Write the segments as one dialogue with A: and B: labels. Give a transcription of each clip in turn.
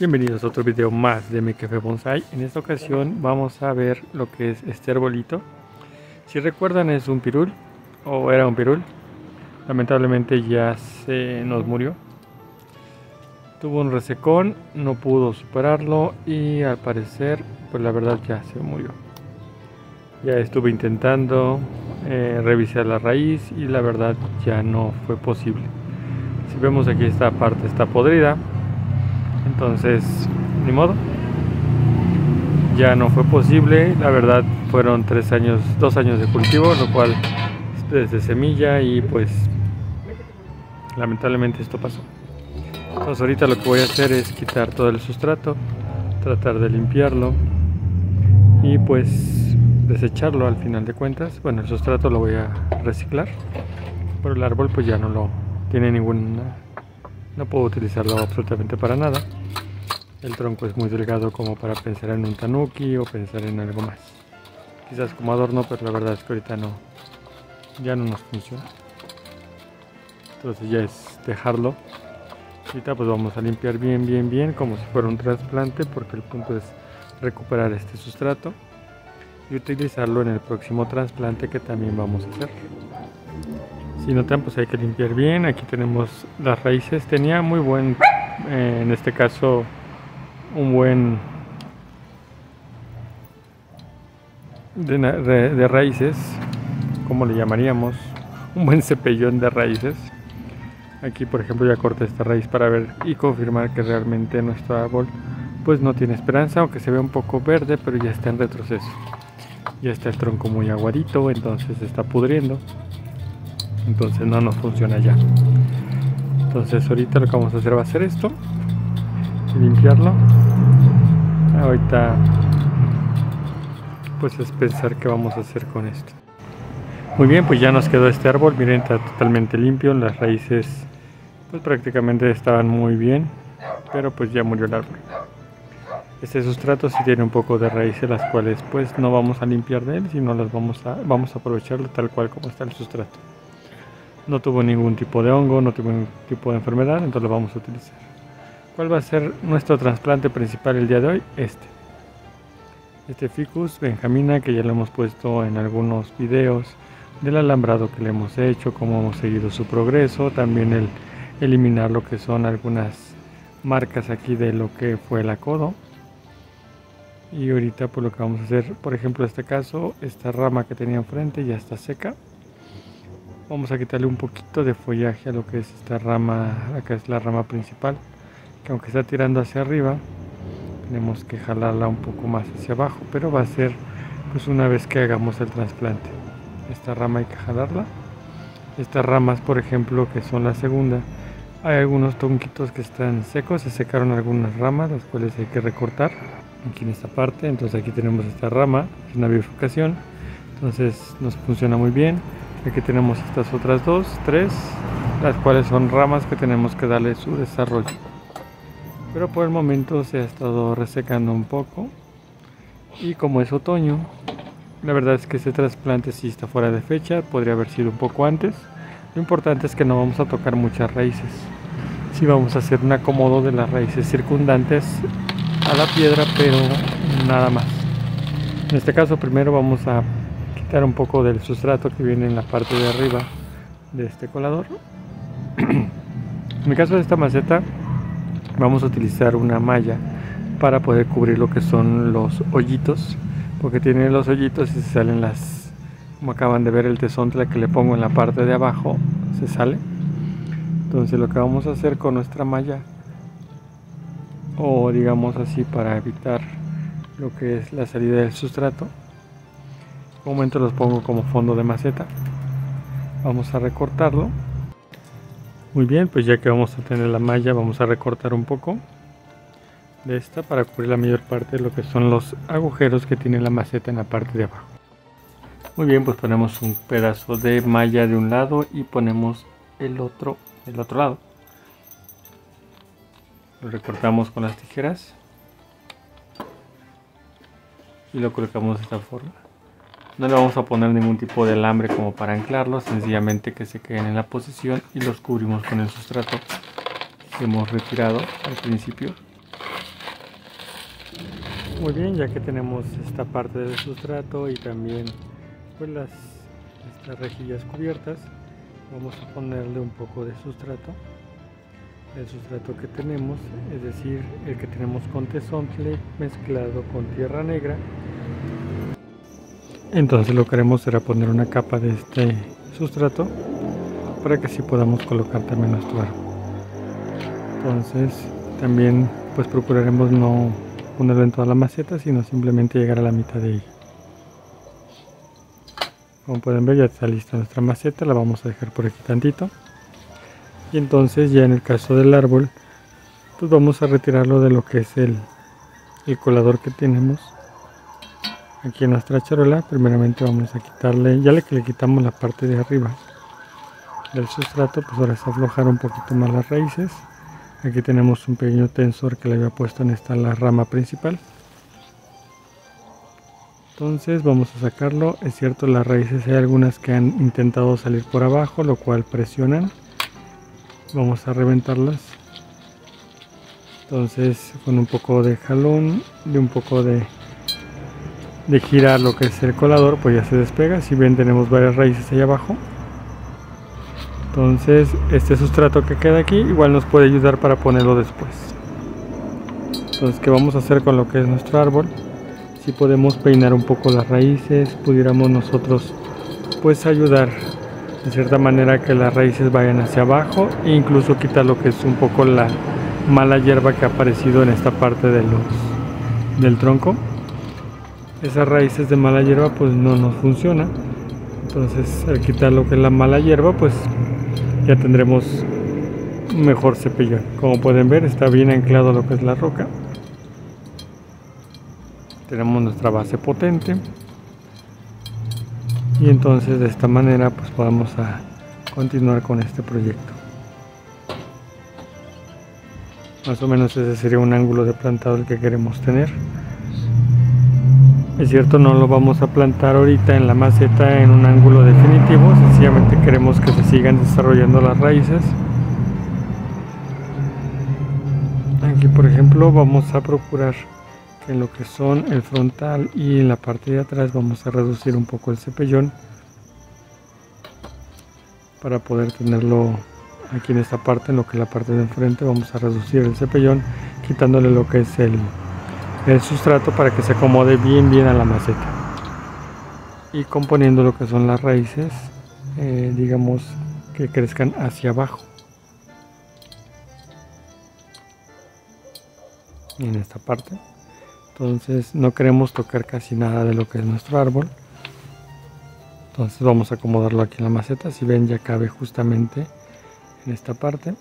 A: Bienvenidos a otro video más de Mi Café Bonsai. En esta ocasión vamos a ver lo que es este arbolito. Si recuerdan, es un pirul, o era un pirul. Lamentablemente ya se nos murió. Tuvo un resecón, no pudo superarlo y al parecer, pues la verdad ya se murió. Ya estuve intentando revisar la raíz y la verdad ya no fue posible. Si vemos aquí, esta parte está podrida. Entonces, ni modo, ya no fue posible. La verdad fueron 2 años de cultivo, lo cual desde semilla, y pues lamentablemente esto pasó. Entonces ahorita lo que voy a hacer es quitar todo el sustrato, tratar de limpiarlo y pues desecharlo al final de cuentas. Bueno, el sustrato lo voy a reciclar, pero el árbol pues ya no lo tiene no puedo utilizarlo absolutamente para nada. El tronco es muy delgado como para pensar en un tanuki o pensar en algo más. Quizás como adorno, pero la verdad es que ahorita ya no nos funciona. Entonces ya es dejarlo. Ahorita pues vamos a limpiar bien como si fuera un trasplante, porque el punto es recuperar este sustrato y utilizarlo en el próximo trasplante que también vamos a hacer. Si notan, pues hay que limpiar bien. Aquí tenemos las raíces. Tenía muy buen, en este caso, un buen de raíces, ¿cómo le llamaríamos? Un buen cepellón de raíces. Aquí, por ejemplo, ya corté esta raíz para ver y confirmar que realmente nuestro árbol pues no tiene esperanza, aunque se ve un poco verde, pero ya está en retroceso. Ya está el tronco muy aguadito, entonces se está pudriendo. Entonces no nos funciona ya. Entonces ahorita lo que vamos a hacer va a ser esto, limpiarlo. Ahorita pues es pensar qué vamos a hacer con esto. Muy bien, pues ya nos quedó este árbol. Miren, está totalmente limpio. Las raíces pues prácticamente estaban muy bien, pero pues ya murió el árbol. Este sustrato sí tiene un poco de raíces, las cuales pues no vamos a limpiar de él, sino las vamos a aprovecharlo tal cual como está el sustrato. No tuvo ningún tipo de hongo, no tuvo ningún tipo de enfermedad, entonces lo vamos a utilizar. ¿Cuál va a ser nuestro trasplante principal el día de hoy? Este Ficus benjamina, que ya lo hemos puesto en algunos videos del alambrado que le hemos hecho, cómo hemos seguido su progreso, también el eliminar lo que son algunas marcas aquí de lo que fue el acodo. Y ahorita pues lo que vamos a hacer, por ejemplo en este caso, esta rama que tenía enfrente ya está seca. Vamos a quitarle un poquito de follaje a lo que es esta rama, acá es la rama principal, que aunque está tirando hacia arriba, tenemos que jalarla un poco más hacia abajo, pero va a ser pues una vez que hagamos el trasplante. Esta rama hay que jalarla. Estas ramas, por ejemplo, que son la segunda, hay algunos tronquitos que están secos, se secaron algunas ramas, las cuales hay que recortar aquí en esta parte. Entonces aquí tenemos esta rama, es una bifurcación, entonces nos funciona muy bien. Aquí tenemos estas otras 3, las cuales son ramas que tenemos que darle su desarrollo. Pero por el momento se ha estado resecando un poco. Y como es otoño, la verdad es que este trasplante sí está fuera de fecha, podría haber sido un poco antes. Lo importante es que no vamos a tocar muchas raíces. Sí vamos a hacer un acomodo de las raíces circundantes a la piedra, pero nada más. En este caso primero vamos a quitar un poco del sustrato que viene en la parte de arriba de este colador. En el caso de esta maceta vamos a utilizar una malla para poder cubrir lo que son los hoyitos, porque tiene los hoyitos y se salen como acaban de ver, el tesontle que le pongo en la parte de abajo se sale. Entonces lo que vamos a hacer con nuestra malla, o digamos así, para evitar lo que es la salida del sustrato, en un momento los pongo como fondo de maceta. Vamos a recortarlo. Muy bien, pues ya que vamos a tener la malla, vamos a recortar un poco de esta para cubrir la mayor parte de lo que son los agujeros que tiene la maceta en la parte de abajo. Muy bien, pues ponemos un pedazo de malla de un lado y ponemos el otro del otro lado. Lo recortamos con las tijeras y lo colocamos de esta forma. No le vamos a poner ningún tipo de alambre como para anclarlos, sencillamente que se queden en la posición y los cubrimos con el sustrato que hemos retirado al principio. Muy bien, ya que tenemos esta parte del sustrato y también pues estas rejillas cubiertas, vamos a ponerle un poco de sustrato. El sustrato que tenemos, es decir, el que tenemos con tezontle mezclado con tierra negra. Entonces lo que haremos será poner una capa de este sustrato para que así podamos colocar también nuestro árbol. Entonces también pues procuraremos no ponerlo en toda la maceta, sino simplemente llegar a la mitad de ella. Como pueden ver, ya está lista nuestra maceta, la vamos a dejar por aquí tantito. Y entonces ya en el caso del árbol, pues vamos a retirarlo de lo que es el colador que tenemos aquí en nuestra charola. Primeramente vamos a quitarle, ya que le quitamos la parte de arriba del sustrato, pues ahora es aflojar un poquito más las raíces. Aquí tenemos un pequeño tensor que le había puesto en esta la rama principal. Entonces vamos a sacarlo. Es cierto, las raíces hay algunas que han intentado salir por abajo, lo cual presionan. Vamos a reventarlas. Entonces con un poco de jalón, de un poco de girar lo que es el colador, pues ya se despega. Si ven, tenemos varias raíces ahí abajo. Entonces este sustrato que queda aquí igual nos puede ayudar para ponerlo después. Entonces, ¿qué vamos a hacer con lo que es nuestro árbol? Si podemos peinar un poco las raíces, pudiéramos nosotros pues ayudar de cierta manera que las raíces vayan hacia abajo e incluso quitar lo que es un poco la mala hierba que ha aparecido en esta parte del tronco. Esas raíces de mala hierba pues no nos funciona. Entonces al quitar lo que es la mala hierba, pues ya tendremos un mejor cepillón. Como pueden ver, está bien anclado lo que es la roca. Tenemos nuestra base potente y entonces de esta manera pues podemos continuar con este proyecto. Más o menos ese sería un ángulo de plantado el que queremos tener. Es cierto, no lo vamos a plantar ahorita en la maceta en un ángulo definitivo, sencillamente queremos que se sigan desarrollando las raíces. Aquí por ejemplo vamos a procurar que en lo que son el frontal y en la parte de atrás vamos a reducir un poco el cepellón para poder tenerlo aquí en esta parte. En lo que es la parte de enfrente vamos a reducir el cepellón quitándole lo que es el sustrato para que se acomode bien a la maceta y componiendo lo que son las raíces, digamos que crezcan hacia abajo en esta parte. Entonces no queremos tocar casi nada de lo que es nuestro árbol. Entonces vamos a acomodarlo aquí en la maceta. Si ven, ya cabe justamente en esta parte.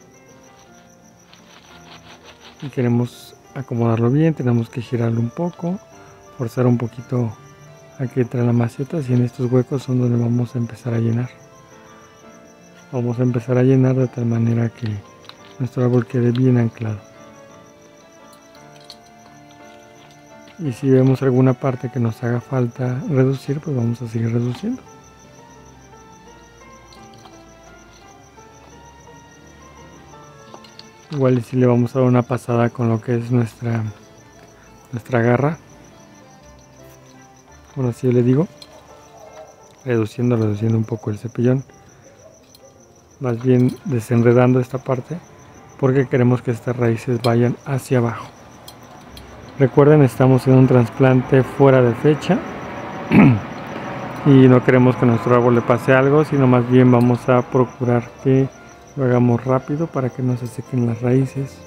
A: Y queremos acomodarlo bien, tenemos que girarlo un poco, forzar un poquito a que entre la maceta. Y en estos huecos son donde vamos a empezar a llenar. Vamos a empezar a llenar de tal manera que nuestro árbol quede bien anclado. Y si vemos alguna parte que nos haga falta reducir, pues vamos a seguir reduciendo. Igual y si le vamos a dar una pasada con lo que es nuestra garra. Bueno, así le digo. Reduciendo un poco el cepillón. Más bien desenredando esta parte, porque queremos que estas raíces vayan hacia abajo. Recuerden, estamos en un trasplante fuera de fecha y no queremos que a nuestro árbol le pase algo, sino más bien vamos a procurar que lo hagamos rápido para que no se sequen las raíces.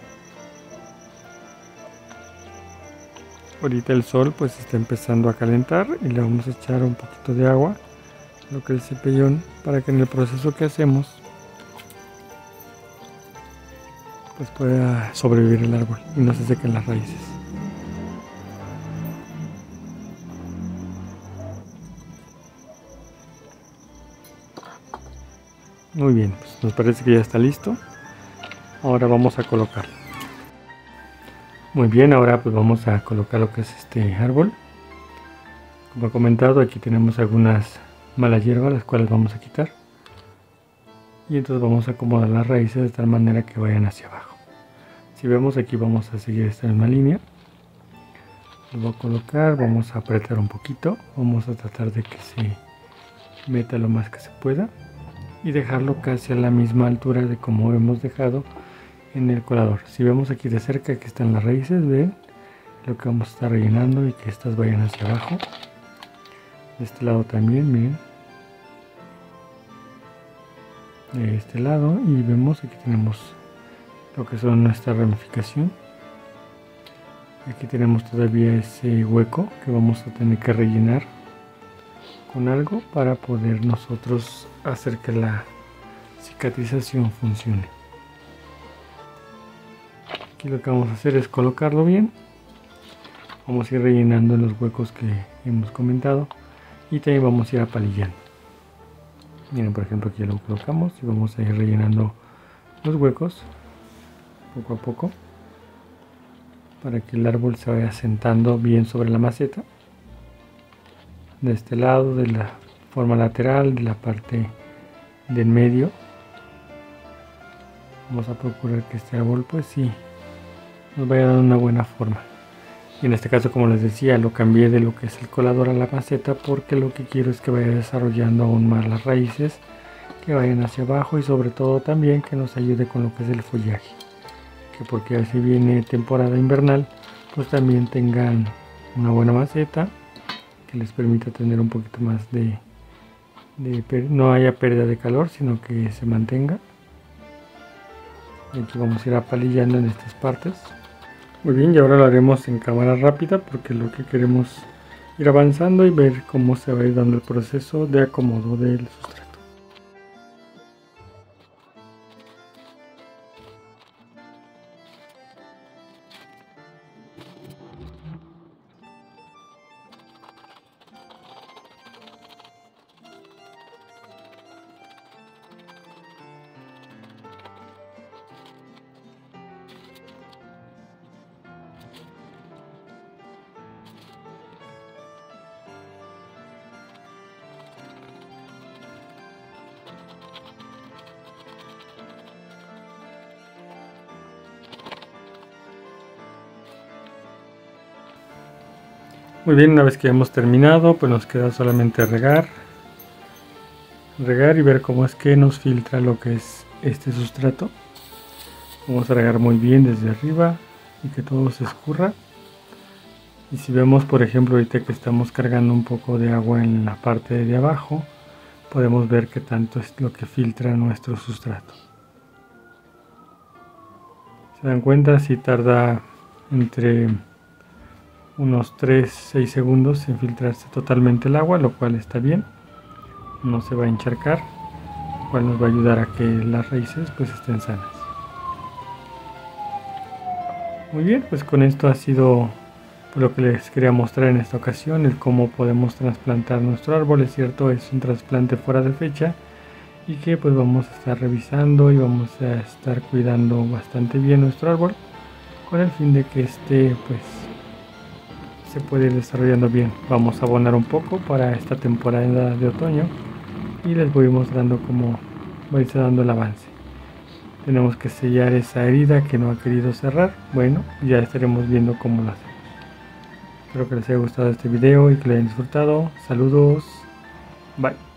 A: Ahorita el sol pues está empezando a calentar y le vamos a echar un poquito de agua, lo que es el cepillón, para que en el proceso que hacemos pues pueda sobrevivir el árbol y no se sequen las raíces. Muy bien, pues nos parece que ya está listo. Ahora vamos a colocarlo. Muy bien, ahora pues vamos a colocar lo que es este árbol. Como he comentado, aquí tenemos algunas malas hierbas, las cuales vamos a quitar. Y entonces vamos a acomodar las raíces de tal manera que vayan hacia abajo. Si vemos, aquí vamos a seguir esta misma línea. Lo voy a colocar, vamos a apretar un poquito, vamos a tratar de que se meta lo más que se pueda y dejarlo casi a la misma altura de como hemos dejado en el colador. Si vemos aquí de cerca que están las raíces, ven lo que vamos a estar rellenando y que estas vayan hacia abajo. De este lado también, miren, de este lado, y vemos aquí tenemos lo que son nuestra ramificación. Aquí tenemos todavía ese hueco que vamos a tener que rellenar con algo para poder nosotros hacer que la cicatrización funcione. Aquí lo que vamos a hacer es colocarlo bien. Vamos a ir rellenando los huecos que hemos comentado y también vamos a ir apalillando. Miren, por ejemplo, aquí lo colocamos y vamos a ir rellenando los huecos poco a poco para que el árbol se vaya sentando bien sobre la maceta. De este lado, de la forma lateral, de la parte del medio. Vamos a procurar que este árbol pues sí nos vaya dando una buena forma. Y en este caso, como les decía, lo cambié de lo que es el colador a la maceta porque lo que quiero es que vaya desarrollando aún más las raíces, que vayan hacia abajo y sobre todo también que nos ayude con lo que es el follaje. Que porque así viene temporada invernal, pues también tengan una buena maceta que les permita tener un poquito más no haya pérdida de calor, sino que se mantenga. Y aquí vamos a ir apalillando en estas partes. Muy bien, y ahora lo haremos en cámara rápida porque lo que queremos ir avanzando y ver cómo se va a ir dando el proceso de acomodo del sustrato. Muy bien, una vez que hemos terminado, pues nos queda solamente regar y ver cómo es que nos filtra lo que es este sustrato. Vamos a regar muy bien desde arriba y que todo se escurra. Y si vemos, por ejemplo, ahorita que estamos cargando un poco de agua en la parte de abajo, podemos ver que tanto es lo que filtra nuestro sustrato. ¿Se dan cuenta? Si tarda entre unos 3-6 segundos en filtrarse totalmente el agua, lo cual está bien, no se va a encharcar, lo cual nos va a ayudar a que las raíces pues estén sanas. Muy bien, pues con esto ha sido lo que les quería mostrar en esta ocasión, el cómo podemos trasplantar nuestro árbol. Es cierto, es un trasplante fuera de fecha y que pues vamos a estar revisando y vamos a estar cuidando bastante bien nuestro árbol con el fin de que este pues se puede ir desarrollando bien. Vamos a abonar un poco para esta temporada de otoño y les voy mostrando cómo va a irse dando el avance. Tenemos que sellar esa herida que no ha querido cerrar. Bueno, ya estaremos viendo cómo lo hacemos. Espero que les haya gustado este video y que lo hayan disfrutado. Saludos, bye.